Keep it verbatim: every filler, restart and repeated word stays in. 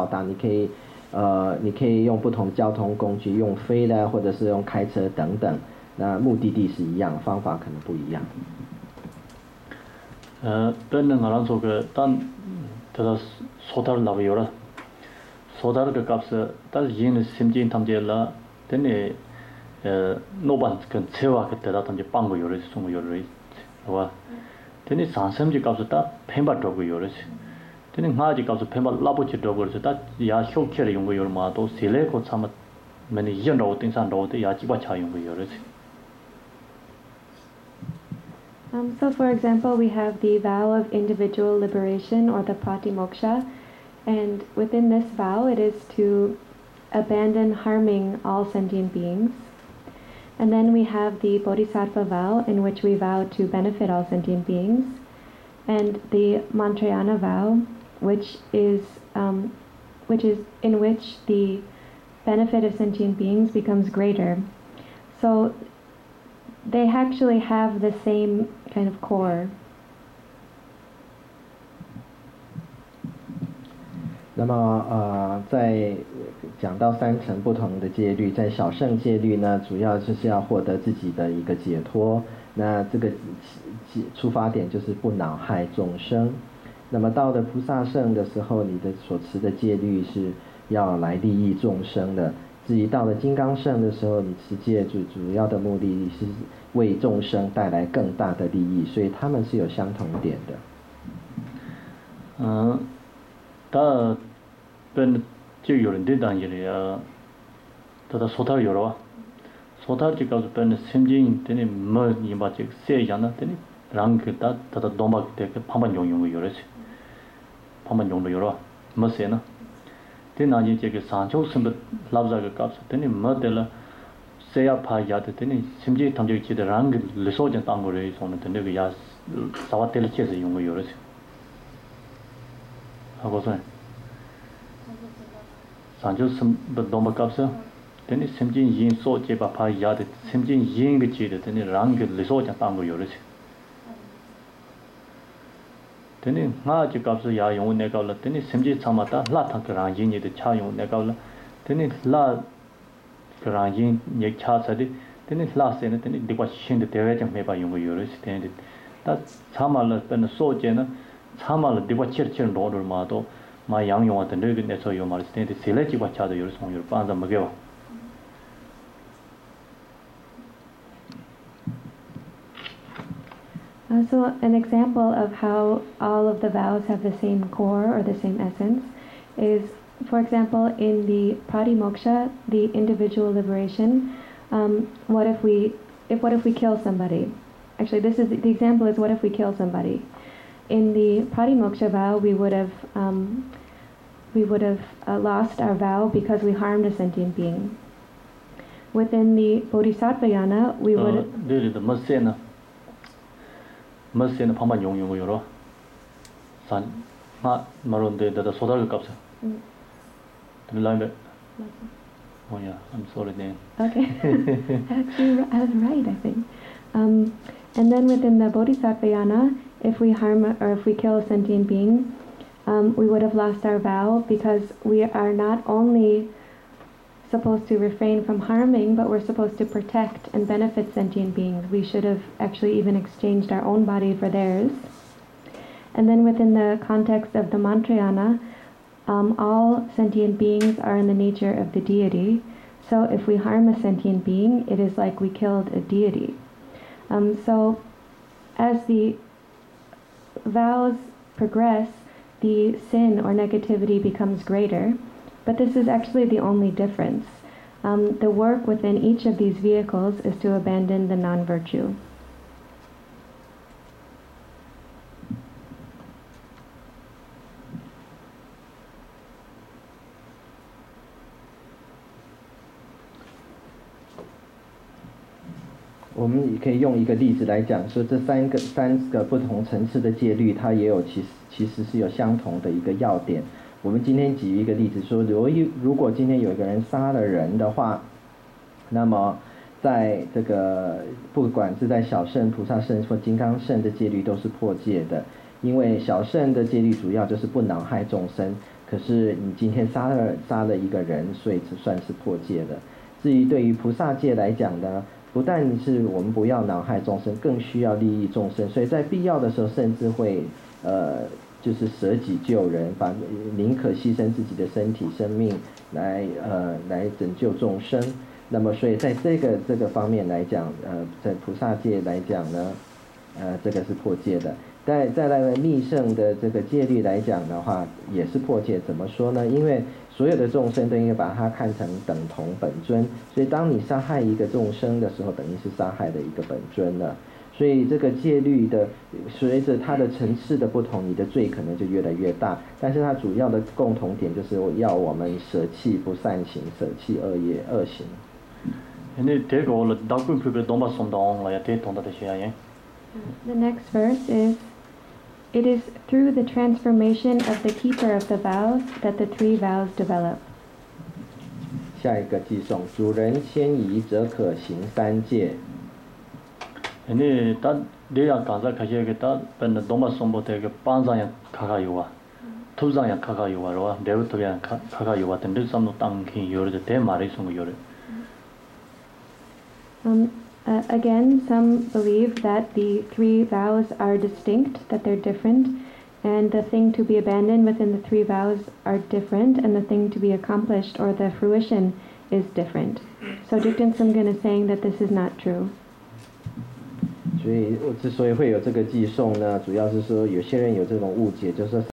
到达，你可以呃你可以用不同交通工具，用飞的或者是用开车等等，那目的地是一样，方法可能不一样。 어, 벤는 알아서 그 단, 더 소달 나와요라. 소달 그 값에 딸 이는 심진 탐제라 되네. 에, 노반 그 세와 그때다 탐제 빵고 요래 송고 요래. 와. 되네 산샘지 값에 다 펜바도고 요래. 되네 마지 값에 펜바 라보치 도고 다 야 쇼케를 용고 요마도 실레고 참 맨이 이전도 땡산도 야 지바 차 용고 요래. Um, so, for example, we have the vow of individual liberation, or the Pratimoksha, and within this vow it is to abandon harming all sentient beings. And then we have the Bodhisattva vow, in which we vow to benefit all sentient beings, and the Mantrayana vow, which is um, which is in which the benefit of sentient beings becomes greater. So they actually have the same kind of core. 那么呃，在讲到三层不同的戒律，在小乘戒律呢，主要就是要获得自己的一个解脱。那这个出发点就是不恼害众生。那么到了菩萨乘的时候，你的所持的戒律是要来利益众生的。至于到了金刚乘的时候，你持戒主主要的目的是为众生带来更大的利益，所以他们是有相同点的。 嗯，다 ben 지 요런데 단계야. 다다 소탈 요러. 소탈 지가서 ben 심진 되네 뭐 이마직 세야나 되네. 랑그다 다다 도막 되게 판반 용용 요러지. 판반 용도 요러. 뭐세나. 되나지 제게 산초 심부 랍자가 값 되네 뭐들 세야 파야데 되네 심지 탐지 지데 랑그 리소전 땅거래 손은 되네 그야 사와텔 체스 용거 요러지. 하고서 산조 심부 도막 값서 되네 심지 yin 소 제바 파야데 심지 yin 그 지데 되네 랑그 리소전 땅거 요러지. 되네 나지 값서 야 용은 내가 올라 되네 심지 참았다 라탕그랑 인이데 차 용은 내가 올라 되네 라 그랑 인 예차서디 되네 라세네 되네 디과 신데 대외 좀 해봐 용거 요러시 되네 다 참말로 되네 소제는 참말로 디과 칠칠 노를 마도 마 양용한테 늙은 내서 요 말을 되네 셀레지과 차도 요러 송 요러 반자 먹여. Uh, so an example of how all of the vows have the same core or the same essence is, for example, in the Pratimoksha, the individual liberation. Um, what if we, if what if we kill somebody? Actually, this is the example is what if we kill somebody? In the Pratimoksha vow, we would have um, we would have uh, lost our vow because we harmed a sentient being. Within the Bodhisattvayana, we would. Uh, 머스에는 판만 용용을 열어 산 마 마론데 다다 소다를 값어 들라인데 뭐야 I'm sorry then. Okay. Actually, I was right, I think. Um, and then within the Bodhisattvayana, if we harm or if we kill a sentient being, um, we would have lost our vow because we are not only supposed to refrain from harming, but we're supposed to protect and benefit sentient beings. We should have actually even exchanged our own body for theirs. And then within the context of the Mantrayana, um, all sentient beings are in the nature of the deity. So if we harm a sentient being, it is like we killed a deity. Um, so as the vows progress, the sin or negativity becomes greater. But this is actually the only difference. Um, the work within each of these vehicles is to abandon the non-virtue. 我们也可以用一个例子来讲，说这三个三个不同层次的戒律，它也有其实其实是有相同的一个要点。我们今天举一个例子说，如果如果今天有一个人杀了人的话，那么在这个不管是在小乘、菩萨乘或金刚乘的戒律都是破戒的，因为小乘的戒律主要就是不恼害众生， 可是你今天杀了杀了一个人，所以这算是破戒的。至于对于菩萨戒来讲呢，不但是我们不要恼害众生，更需要利益众生，所以在必要的时候，甚至会呃就是舍己救人，把宁可牺牲自己的身体生命来呃来拯救众生。那么所以在这个这个方面来讲，呃在菩萨戒来讲呢，呃这个是破戒的。再再来的密圣的这个戒律来讲的话，也是破戒。怎么说呢？因为所有的众生都应该把它看成等同本尊，所以当你杀害一个众生的时候，等于是杀害了一个本尊了。所以这个戒律的随着它的层次的不同，你的罪可能就越来越大。但是它主要的共同点就是要我们舍弃不善行，舍弃恶业恶行。 근데 대가 원래 낙군 표를 너무 som동 라야 대통다 대셔야. The next verse is, it is through the transformation of the keeper of the vows that the three vows develop. 下一个寄送，主人迁移则可行三戒。 근데 다 내가 가서 가셔야겠다. 근데 너무 som보되게 반상야 가가요와. 투상야 가가요와로 내부터야 가가요와 근데 삼도 땅기 요르데 대 말이 송 요르. Um, uh, again, some believe that the three vows are distinct, that they're different, and the thing to be abandoned within the three vows are different, and the thing to be accomplished or the fruition is different. So Jigten Sumgön is saying that this is not true. 所以之所以会有这个寄送呢，主要是说有些人有这种误解，就是说